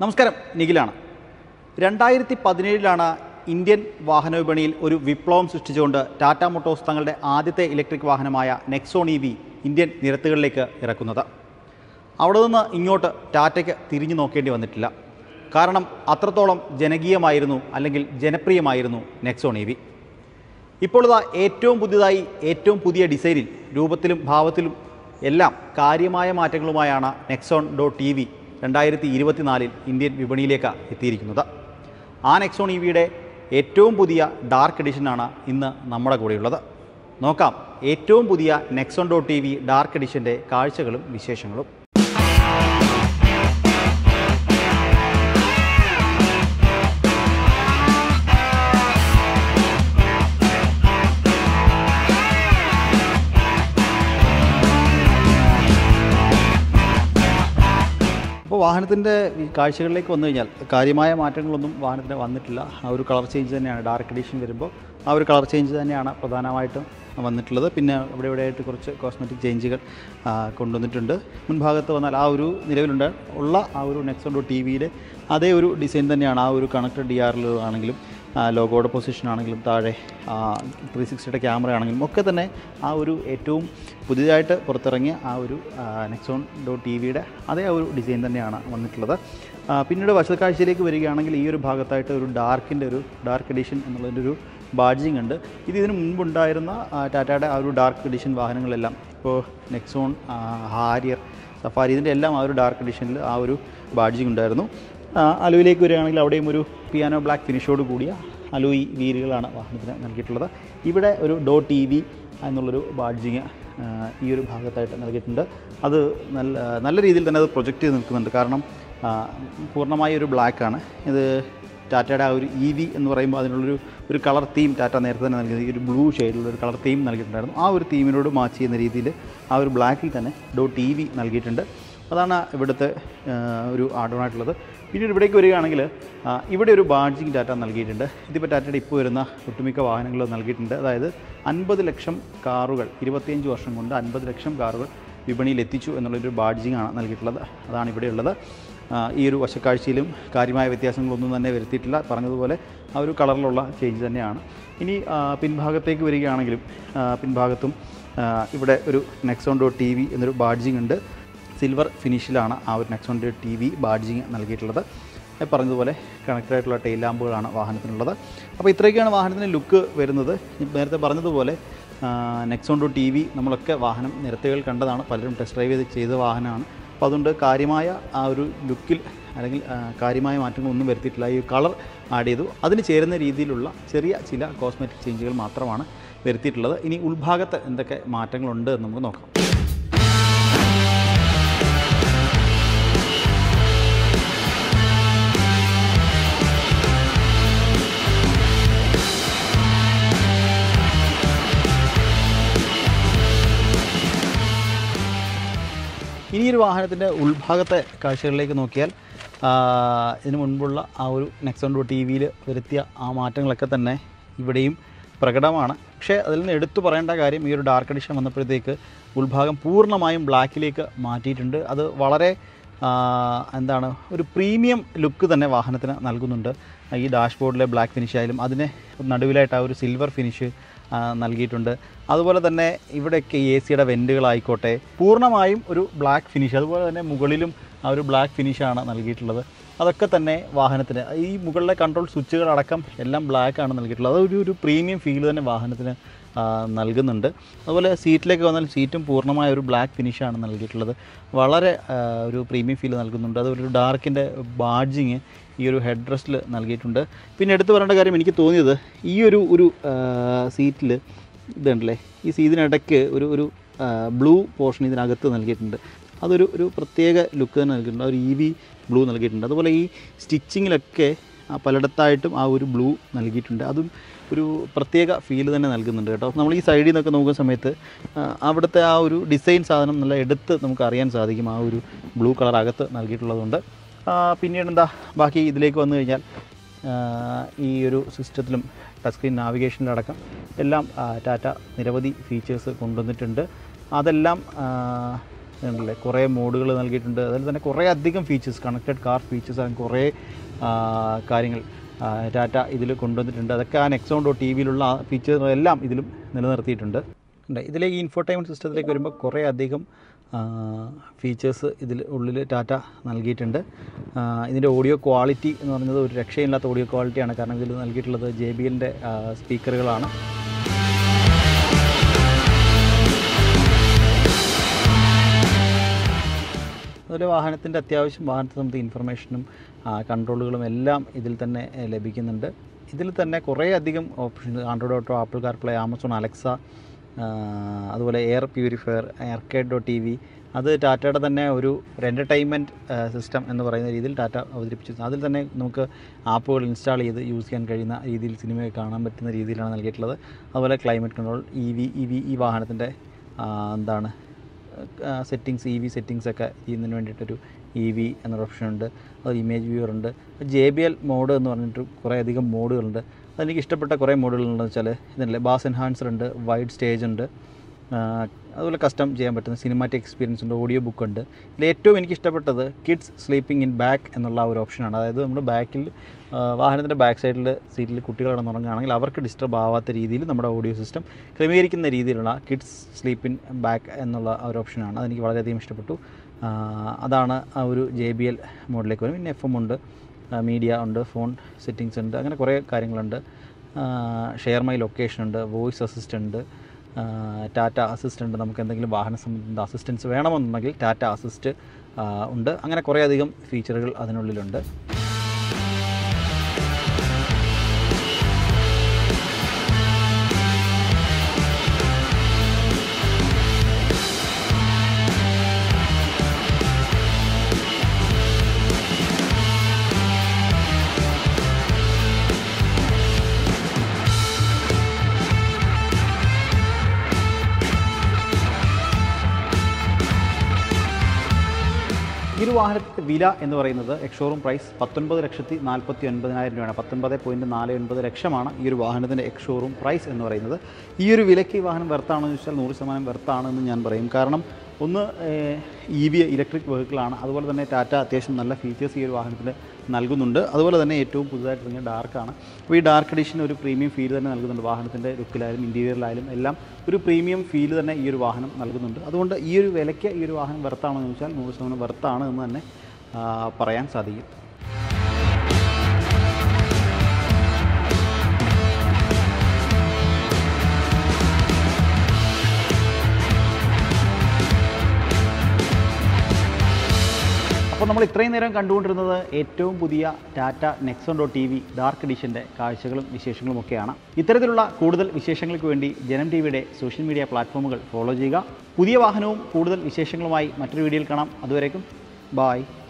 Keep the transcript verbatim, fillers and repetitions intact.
നമസ്കാരം, നിഖിലാണ്. രണ്ടായിരത്തി പതിനേഴിലാണ് ഇന്ത്യൻ വാഹന വിപണിയിൽ ഒരു വിപ്ലവം സൃഷ്ടിച്ചുകൊണ്ട് ടാറ്റ മോട്ടോഴ്സ് തങ്ങളുടെ ആദ്യത്തെ ഇലക്ട്രിക് വാഹനമായ നെക്സോൺ ഇ വി ഇന്ത്യൻ നിരത്തുകളിലേക്ക് ഇറക്കുന്നത്. അവിടെ നിന്ന് ഇങ്ങോട്ട് ടാറ്റയ്ക്ക് തിരിഞ്ഞു നോക്കേണ്ടി വന്നിട്ടില്ല. കാരണം അത്രത്തോളം ജനകീയമായിരുന്നു, അല്ലെങ്കിൽ ജനപ്രിയമായിരുന്നു നെക്സോൺ ഇ വി. ഇപ്പോൾ ഇതാ ഏറ്റവും പുതിയതായി ഏറ്റവും പുതിയ ഡിസൈനിൽ, രൂപത്തിലും ഭാവത്തിലും എല്ലാം കാര്യമായ മാറ്റങ്ങളുമായാണ് നെക്സോൺ ഡോട്ട് ടി വി രണ്ടായിരത്തി ഇരുപത്തിനാലിൽ ഇന്ത്യൻ വിപണിയിലേക്ക് എത്തിയിരിക്കുന്നത്. ആ നെക്സോൺ ഇ വിയുടെ ഏറ്റവും പുതിയ ഡാർക്ക് എഡിഷനാണ് ഇന്ന് നമ്മുടെ കൂടെയുള്ളത്. നോക്കാം ഏറ്റവും പുതിയ Nexon dot T V dark എഡിഷൻ്റെ കാഴ്ചകളും വിശേഷങ്ങളും. അപ്പോൾ വാഹനത്തിൻ്റെ കാഴ്ചകളിലേക്ക് വന്നു കഴിഞ്ഞാൽ കാര്യമായ മാറ്റങ്ങളൊന്നും വാഹനത്തിന് വന്നിട്ടില്ല. ആ ഒരു കളർ ചേഞ്ച് തന്നെയാണ്, ഡാർക്ക് എഡിഷൻ വരുമ്പോൾ ആ ഒരു കളർ ചേഞ്ച് തന്നെയാണ് പ്രധാനമായിട്ടും വന്നിട്ടുള്ളത്. പിന്നെ ഇവിടെ ഇവിടെയായിട്ട് കുറച്ച് കോസ്മെറ്റിക് ചേഞ്ചുകൾ കൊണ്ടുവന്നിട്ടുണ്ട്. മുൻഭാഗത്ത് വന്നാൽ ആ ഒരു നിലവിലുണ്ട് ഉള്ള ആ ഒരു നെക്സോൺ ഡോട്ട് ടി വിയുടെ അതേ ഒരു ഡിസൈൻ തന്നെയാണ്. ആ ഒരു കണക്റ്റഡ് ഡി ആറിൽ ആണെങ്കിലും ലോഗോയുടെ പൊസിഷൻ ആണെങ്കിലും താഴെ ത്രീ സിക്സ്റ്റിയുടെ ക്യാമറ ആണെങ്കിലും ഒക്കെ തന്നെ ആ ഒരു ഏറ്റവും പുതിയതായിട്ട് പുറത്തിറങ്ങിയ ആ ഒരു നെക്സോൺ ഡോട്ട് ടി വിയുടെ അതേ ഒരു ഡിസൈൻ തന്നെയാണ് വന്നിട്ടുള്ളത്. പിന്നീട് വശക്കാഴ്ചയിലേക്ക് വരികയാണെങ്കിൽ ഈ ഒരു ഭാഗത്തായിട്ട് ഒരു ഡാർക്കിൻ്റെ ഒരു ഡാർക്ക് എഡിഷൻ എന്നുള്ളതിൻ്റെ ഒരു ബാഡ്ജിങ് ഉണ്ട്. ഇത് ഇതിന് മുൻപുണ്ടായിരുന്ന ടാറ്റയുടെ ആ ഒരു ഡാർക്ക് എഡിഷൻ വാഹനങ്ങളെല്ലാം, ഇപ്പോൾ നെക്സോൺ, ഹാരിയർ, സഫാരി, ഇതിൻ്റെ എല്ലാം ആ ഒരു ഡാർക്ക് എഡിഷനിൽ ആ ഒരു ബാഡ്ജിങ് ഉണ്ടായിരുന്നു. അലോയിലേക്ക് വരികയാണെങ്കിൽ അവിടെയും ഒരു പിയാനോ ബ്ലാക്ക് ഫിനിഷോട് കൂടിയ അലോയി വീലുകളാണ് വാഹനത്തിന് നൽകിയിട്ടുള്ളത്. ഇവിടെ ഒരു ഡോട്ട് ടി വി എന്നുള്ളൊരു ബാഡ്ജിങ് ഈ ഒരു ഭാഗത്തായിട്ട് നൽകിയിട്ടുണ്ട്. അത് നല്ല നല്ല രീതിയിൽ തന്നെ അത് പ്രൊജക്റ്റ് ചെയ്ത് നിൽക്കുന്നുണ്ട്. കാരണം പൂർണ്ണമായ ഒരു ബ്ലാക്കാണ് ഇത്. ടാറ്റയുടെ ആ ഒരു ഇ വി എന്ന് പറയുമ്പോൾ അതിനുള്ളൊരു ഒരു കളർ തീം ടാറ്റ നേരത്തെ തന്നെ നൽകിയത്, ഈ ഒരു ബ്ലൂ ഷെയ്ഡിലുള്ളൊരു കളർ തീം നൽകിയിട്ടുണ്ടായിരുന്നു. ആ ഒരു തീമിനോട് മാച്ച് ചെയ്യുന്ന രീതിയിൽ ആ ഒരു ബ്ലാക്കിൽ തന്നെ ഡോട്ട് ടി വി നൽകിയിട്ടുണ്ട്. അതാണ് ഇവിടുത്തെ ഒരു ആഡോണായിട്ടുള്ളത്. പിന്നീട് ഇവിടേക്ക് വരികയാണെങ്കിൽ ഇവിടെ ഒരു ബാഡ്ജിങ് ടാറ്റ നൽകിയിട്ടുണ്ട്. ഇതിപ്പോൾ ടാറ്റയുടെ ഇപ്പോൾ വരുന്ന ഒട്ടുമിക്ക വാഹനങ്ങളും നൽകിയിട്ടുണ്ട്. അതായത് അൻപത് ലക്ഷം കാറുകൾ, ഇരുപത്തിയഞ്ച് വർഷം കൊണ്ട് അൻപത് ലക്ഷം കാറുകൾ വിപണിയിൽ എത്തിച്ചു എന്നുള്ളൊരു ബാഡ്ജിങ് ആണ് നൽകിയിട്ടുള്ളത്. അതാണ് ഇവിടെയുള്ളത്. ഈ ഒരു വശക്കാഴ്ചയിലും കാര്യമായ വ്യത്യാസങ്ങളൊന്നും തന്നെ വരുത്തിയിട്ടില്ല. പറഞ്ഞതുപോലെ ആ ഒരു കളറിലുള്ള ചേഞ്ച് തന്നെയാണ്. ഇനി പിൻഭാഗത്തേക്ക് വരികയാണെങ്കിലും പിൻഭാഗത്തും ഇവിടെ ഒരു നെക്സോൺ ഡോട്ട് ടി വി എന്നൊരു ബാഡ്ജിങ് ഉണ്ട്. സിൽവർ ഫിനിഷിലാണ് ആ ഒരു Nexon dot T V badging നൽകിയിട്ടുള്ളത്. പറഞ്ഞതുപോലെ കണക്റ്റഡ് ആയിട്ടുള്ള ടെയിൽ ലാമ്പുകളാണ് വാഹനത്തിനുള്ളത്. അപ്പോൾ ഇത്രയൊക്കെയാണ് വാഹനത്തിന് ലുക്ക് വരുന്നത്. നേരത്തെ പറഞ്ഞതുപോലെ നെക്സോൺ ഡോട്ട് ടി വി നമ്മളൊക്കെ വാഹനം നിരത്തുകൾ കണ്ടതാണ്, പലരും ടെസ്റ്റ് ഡ്രൈവ് ചെയ്ത് ചെയ്ത വാഹനമാണ്. അപ്പോൾ അതുകൊണ്ട് കാര്യമായ ആ ഒരു ലുക്കിൽ അല്ലെങ്കിൽ കാര്യമായ മാറ്റങ്ങളൊന്നും വരുത്തിയിട്ടില്ല. ഈ കളർ ആഡ് ചെയ്തു, അതിന് ചേരുന്ന രീതിയിലുള്ള ചെറിയ ചില കോസ്മെറ്റിക് ചേഞ്ചുകൾ മാത്രമാണ് വരുത്തിയിട്ടുള്ളത്. ഇനി ഉൾഭാഗത്ത് എന്തൊക്കെ മാറ്റങ്ങളുണ്ട് എന്ന് നമുക്ക് നോക്കാം. ഇനി ഒരു വാഹനത്തിൻ്റെ ഉൾഭാഗത്തെ കാഴ്ചകളിലേക്ക് നോക്കിയാൽ ഇതിനു മുൻപുള്ള ആ ഒരു നെക്സോൺ ഡോട്ട് ടി വിയിൽ വരുത്തിയ ആ മാറ്റങ്ങളൊക്കെ തന്നെ ഇവിടെയും പ്രകടമാണ്. പക്ഷേ അതിൽ നിന്ന് എടുത്തു പറയേണ്ട കാര്യം, ഈ ഒരു ഡാർക്ക് എഡിഷൻ വന്നപ്പോഴത്തേക്ക് ഉൾഭാഗം പൂർണ്ണമായും ബ്ലാക്കിലേക്ക് മാറ്റിയിട്ടുണ്ട്. അത് വളരെ എന്താണ് ഒരു പ്രീമിയം ലുക്ക് തന്നെ വാഹനത്തിന് നൽകുന്നുണ്ട്. ഈ ഡാഷ്ബോർഡിലെ ബ്ലാക്ക് ഫിനിഷ് ആയാലും അതിന് നടുവിലായിട്ട് ആ ഒരു സിൽവർ ഫിനിഷ് നൽകിയിട്ടുണ്ട്. അതുപോലെ തന്നെ ഇവിടെയൊക്കെ എ സിയുടെ വെൻറ്റുകളായിക്കോട്ടെ പൂർണ്ണമായും ഒരു ബ്ലാക്ക് ഫിനിഷ്. അതുപോലെ തന്നെ മുകളിലും ആ ഒരു ബ്ലാക്ക് ഫിനിഷാണ് നൽകിയിട്ടുള്ളത്. അതൊക്കെ തന്നെ വാഹനത്തിന് ഈ മുകളിലെ കൺട്രോൾ സ്വിച്ചുകളടക്കം എല്ലാം ബ്ലാക്കാണ് നൽകിയിട്ടുള്ളത്. അതൊരു ഒരു പ്രീമിയം ഫീൽ തന്നെ വാഹനത്തിന് നൽകുന്നുണ്ട്. അതുപോലെ സീറ്റിലേക്ക് വന്നാൽ സീറ്റും പൂർണ്ണമായ ഒരു ബ്ലാക്ക് ഫിനിഷാണ് നൽകിയിട്ടുള്ളത്. വളരെ ഒരു പ്രീമിയം ഫീൽ നൽകുന്നുണ്ട്. അതുപോലെ ഒരു ഡാർക്കിൻ്റെ ബാഡ്ജിങ് ഈ ഒരു ഹെഡ് റെസ്റ്റിൽ നൽകിയിട്ടുണ്ട്. പിന്നെ എടുത്തു പറയേണ്ട കാര്യം, എനിക്ക് തോന്നിയത് ഈ ഒരു ഒരു സീറ്റിൽ ഇതുണ്ടല്ലേ, ഈ സീറ്റിനിടയ്ക്ക് ഒരു ഒരു ബ്ലൂ പോർഷൻ ഇതിനകത്ത് നൽകിയിട്ടുണ്ട്. അതൊരു ഒരു പ്രത്യേക ലുക്ക് തന്നെ നൽകിയിട്ടുണ്ട്. ഒരു ഇ വി ബ്ലൂ നൽകിയിട്ടുണ്ട്. അതുപോലെ ഈ സ്റ്റിച്ചിങ്ങിലൊക്കെ പലയിടത്തായിട്ടും ആ ഒരു ബ്ലൂ നൽകിയിട്ടുണ്ട്. അതും ഒരു പ്രത്യേക ഫീൽ തന്നെ നൽകുന്നുണ്ട് കേട്ടോ. നമ്മൾ ഈ സൈഡിൽ നിന്നൊക്കെ നോക്കുന്ന സമയത്ത് അവിടുത്തെ ആ ഒരു ഡിസൈൻ സാധനം നല്ല എടുത്ത് നമുക്ക് അറിയാൻ സാധിക്കും, ആ ഒരു ബ്ലൂ കളർ അകത്ത് നൽകിയിട്ടുള്ളതുകൊണ്ട്. പിന്നീട് എന്താ ബാക്കി ഇതിലേക്ക് വന്നു കഴിഞ്ഞാൽ ഈ ഒരു സിസ്റ്റത്തിലും ടച്ച് സ്ക്രീൻ നാവിഗേഷനിലടക്കം എല്ലാം ടാറ്റ നിരവധി ഫീച്ചേഴ്സ് കൊണ്ടുവന്നിട്ടുണ്ട്. അതെല്ലാം ഉണ്ടല്ലേ കുറേ മോഡുകൾ നൽകിയിട്ടുണ്ട്. അതിൽ തന്നെ കുറേ അധികം ഫീച്ചേഴ്സ്, കണക്റ്റഡ് കാർ ഫീച്ചേഴ്സ് അങ്ങനെ കുറേ കാര്യങ്ങൾ ടാറ്റ ഇതിൽ കൊണ്ടുവന്നിട്ടുണ്ട്. അതൊക്കെ ആ നെക്സോൺ ഡോട്ട് ടി വിയിലുള്ള ആ ഫീച്ചേഴ്സെല്ലാം ഇതിലും നിലനിർത്തിയിട്ടുണ്ട്. ഇതിലെ ഈ ഇൻഫോർടൈൻമെൻറ്റ് സിസ്റ്റത്തിലേക്ക് വരുമ്പോൾ കുറേ അധികം ഫീച്ചേഴ്സ് ഇതിൽ ഉള്ളിൽ ടാറ്റ നൽകിയിട്ടുണ്ട്. ഇതിൻ്റെ ഓഡിയോ ക്വാളിറ്റി എന്ന് പറയുന്നത് ഒരു രക്ഷയില്ലാത്ത ഓഡിയോ ക്വാളിറ്റിയാണ്. കാരണം ഇതിൽ നൽകിയിട്ടുള്ളത് ജെ ബി എല്ലിൻ്റെ സ്പീക്കറുകളാണ്. അതുപോലെ വാഹനത്തിൻ്റെ അത്യാവശ്യം വാഹനത്തെ സംബന്ധിച്ച ഇൻഫർമേഷനും കൺട്രോളുകളും എല്ലാം ഇതിൽ തന്നെ ലഭിക്കുന്നുണ്ട്. ഇതിൽ തന്നെ കുറേ അധികം options, Android Auto, Apple CarPlay, Amazon Alexa, അതുപോലെ air purifier, arcade dot T V, അത് ടാറ്റയുടെ തന്നെ ഒരു ഒരു എൻ്റർടൈൻമെൻറ്റ് സിസ്റ്റം എന്ന് പറയുന്ന രീതിയിൽ ടാറ്റ അവതരിപ്പിച്ചു. അതിൽ തന്നെ നമുക്ക് ആപ്പുകൾ ഇൻസ്റ്റാൾ ചെയ്ത് യൂസ് ചെയ്യാൻ കഴിയുന്ന രീതിയിൽ സിനിമയൊക്കെ കാണാൻ പറ്റുന്ന രീതിയിലാണ് നൽകിയിട്ടുള്ളത്. അതുപോലെ climate control, E V E V ഈ വാഹനത്തിൻ്റെ എന്താണ് സെറ്റിങ്സ്, ഇ വി സെറ്റിങ്സൊക്കെ ചെയ്യുന്നതിന് വേണ്ടിയിട്ടൊരു ഇ വി എന്നൊരു ഓപ്ഷനുണ്ട്. അത് ഇമേജ് വ്യൂവറുണ്ട്. ജെ ബി എൽ മോഡ് എന്ന് പറഞ്ഞിട്ട് കുറേ അധികം മോഡുകളുണ്ട്. അതെനിക്ക് ഇഷ്ടപ്പെട്ട കുറേ മോഡുകളുണ്ടെന്ന് വെച്ചാൽ ഇതിനല്ലേ ബാസ് എൻഹാൻസർ ഉണ്ട്, വൈഡ് സ്റ്റേജ് ഉണ്ട്, അതുപോലെ കസ്റ്റം ചെയ്യാൻ പറ്റുന്ന സിനിമാറ്റിക് എക്സ്പീരിയൻസ് ഉണ്ട്, ഓഡിയോ ബുക്ക് ഉണ്ട്. ഇതിൽ ഏറ്റവും എനിക്ക് ഇഷ്ടപ്പെട്ടത് കിഡ്സ് സ്ലീപ്പിംഗ് ഇൻ ബാക്ക് എന്നുള്ള ഒരു ഓപ്ഷനാണ്. അതായത് നമ്മുടെ ബാക്കിൽ വാഹനത്തിൻ്റെ ബാക്ക് സൈഡിൽ സീറ്റിൽ കുട്ടികൾ കിടന്നുറങ്ങുകയാണെങ്കിൽ അവർക്ക് ഡിസ്റ്റർബ് ആവാത്ത രീതിയിൽ നമ്മുടെ ഓഡിയോ സിസ്റ്റം ക്രമീകരിക്കുന്ന രീതിയിലുള്ള കിഡ്സ് സ്ലീപ്പ് ഇൻ ബാക്ക് എന്നുള്ള ഒരു ഓപ്ഷനാണ്. അതെനിക്ക് വളരെയധികം ഇഷ്ടപ്പെട്ടു. അതാണ് ആ ഒരു ജെ ബി എൽ മോഡിലേക്ക് വരും. പിന്നെ എഫ് എം ഉണ്ട്, മീഡിയ ഉണ്ട്, ഫോൺ സെറ്റിങ്സ് ഉണ്ട്, അങ്ങനെ കുറേ കാര്യങ്ങളുണ്ട്. ഷെയർ മൈ ലൊക്കേഷൻ ഉണ്ട്, വോയിസ് അസിസ്റ്റൻ്റ്, ടാറ്റ അസിസ്റ്റൻ്റ്, നമുക്ക് എന്തെങ്കിലും വാഹന സംബന്ധിച്ച അസിസ്റ്റൻസ് വേണമെന്നുണ്ടെങ്കിൽ ടാറ്റ അസിസ്റ്റ് ഉണ്ട്. അങ്ങനെ കുറേ അധികം ഫീച്ചറുകൾ അതിനുള്ളിലുണ്ട്. ഈ ഒരു വാഹനത്തിൻ്റെ വില എന്ന് പറയുന്നത് എക്സ്ഷോറൂം പ്രൈസ് പത്തൊൻപത് ലക്ഷത്തി നാൽപ്പത്തി ഒൻപതിനായിരം രൂപയാണ്. പത്തൊൻപത് പോയിൻറ്റ് നാല് ഒൻപത് ലക്ഷമാണ് ഈ ഒരു വാഹനത്തിൻ്റെ എക്സ്ഷോറൂം പ്രൈസ് എന്ന് പറയുന്നത്. ഈ ഒരു വിലയ്ക്ക് ഈ വാഹനം വെർത്താണെന്ന് ചോദിച്ചാൽ നൂറ് ശതമാനം വെർത്താണെന്ന് ഞാൻ പറയും. കാരണം ഒന്ന് ഇ വി ഇലക്ട്രിക് വെഹിക്കിളാണ്. അതുപോലെ തന്നെ ടാറ്റ അത്യാവശ്യം നല്ല ഫീച്ചേഴ്സ് ഈ ഒരു വാഹനത്തിൽ നൽകുന്നുണ്ട്. അതുപോലെ തന്നെ ഏറ്റവും പുതുതായിട്ട് ഇറങ്ങിയ ഡാർക്കാണ്. അപ്പോൾ ഈ ഡാർക്ക് എഡിഷൻ ഒരു പ്രീമിയം ഫീൽ തന്നെ നൽകുന്നുണ്ട്. വാഹനത്തിൻ്റെ ലുക്കിലായാലും ഇൻറ്റീരിയറിലായാലും എല്ലാം ഒരു പ്രീമിയം ഫീൽ തന്നെ ഈ ഒരു വാഹനം നൽകുന്നുണ്ട്. അതുകൊണ്ട് ഈ ഒരു വിലയ്ക്ക് ഈ ഒരു വാഹനം വെർത്താണോ എന്ന് ചോദിച്ചാൽ നൂറ് ശതമാനം വെർത്താണ് എന്ന് തന്നെ പറയാൻ സാധിക്കും. അപ്പോൾ നമ്മൾ ഇത്രയും നേരം കണ്ടുകൊണ്ടിരുന്നത് ഏറ്റവും പുതിയ Tata Nexon dot T V dark എഡിഷൻ്റെ കാഴ്ചകളും വിശേഷങ്ങളും ഒക്കെയാണ്. ഇത്തരത്തിലുള്ള കൂടുതൽ വിശേഷങ്ങൾക്ക് വേണ്ടി ജനം ടി വിയുടെ സോഷ്യൽ മീഡിയ പ്ലാറ്റ്ഫോമുകൾ ഫോളോ ചെയ്യുക. പുതിയ വാഹനവും കൂടുതൽ വിശേഷങ്ങളുമായി മറ്റൊരു വീഡിയോയിൽ കാണാം. അതുവരേക്കും ബായ്.